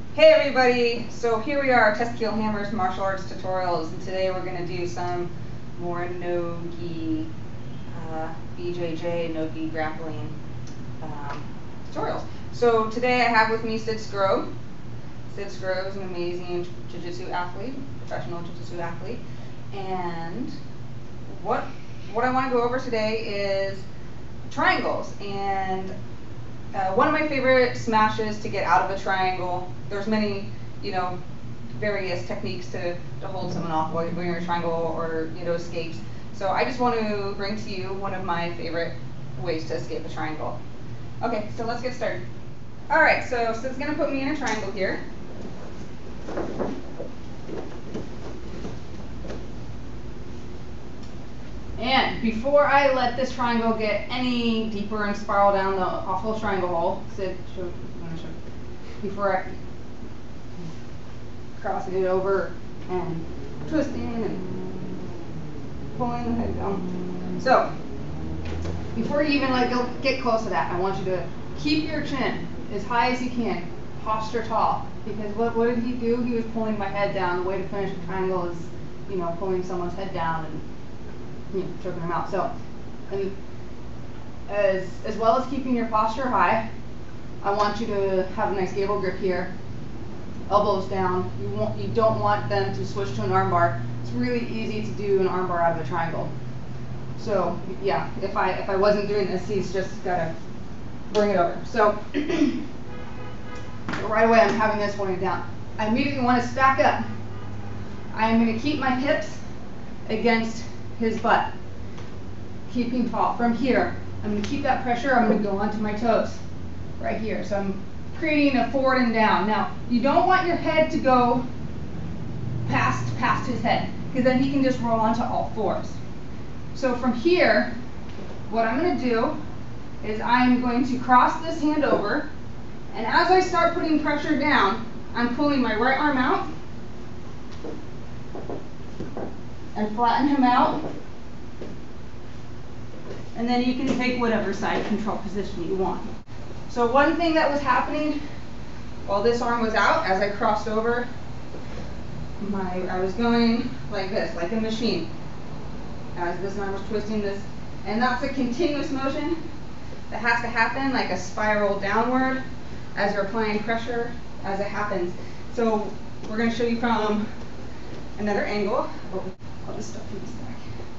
Hey everybody, so here we are, Tess Kielhamer's martial arts tutorials, and today we're going to do some more no-gi BJJ, no-gi grappling tutorials. So today I have with me Sid Scrobe. Sid Scrobe is an amazing jiu-jitsu athlete, professional jiu-jitsu athlete, and what I want to go over today is triangles. And one of my favorite smashes to get out of a triangle, there's many, various techniques to hold someone off while you're in a triangle or, escapes. So I just want to bring to you one of my favorite ways to escape a triangle. Okay, so let's get started. All right, so Sid's going to put me in a triangle here. And before I let this triangle get any deeper and spiral down the awful triangle hole, before I crossing it over and twisting and pulling the head down. So before you even get close to that, I want you to keep your chin as high as you can, posture tall. Because what did he do? He was pulling my head down. The way to finish a triangle is, pulling someone's head down and choking them out. So, and as well as keeping your posture high, I want you to have a nice gable grip here, elbows down. You don't want them to switch to an armbar. It's really easy to do an armbar out of a triangle. So yeah, if I wasn't doing this, he's just gotta bring it over. So right away I'm having this going down. I immediately want to stack up. I am going to keep my hips against his butt, keeping tall. From here, I'm going to keep that pressure. I'm going to go onto my toes right here. So I'm creating a forward and down. Now, you don't want your head to go past his head, because then he can just roll onto all fours. So from here, what I'm going to do is I'm going to cross this hand over, and as I start putting pressure down, I'm pulling my right arm out and flatten him out, and then you can take whatever side control position you want. So one thing that was happening while this arm was out, as I crossed over, I was going like this, like a machine, as this arm was twisting this, and that's a continuous motion that has to happen, like a spiral downward as you're applying pressure as it happens. So we're going to show you from another angle. I'll just stuff this back.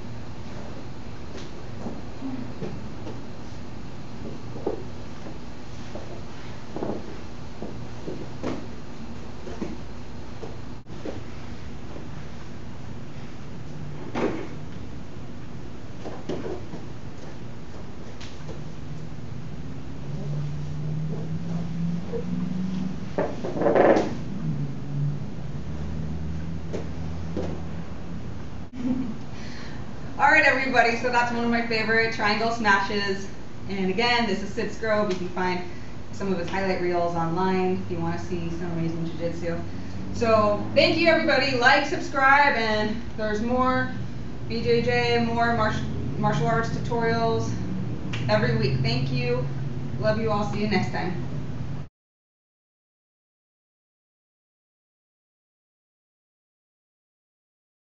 Alright everybody, so that's one of my favorite triangle smashes. And again, this is Sid Scrobe. You can find some of his highlight reels online if you want to see some amazing jiu-jitsu. So thank you everybody. Like, subscribe, and there's more BJJ, more martial arts tutorials every week. Thank you. Love you all. See you next time.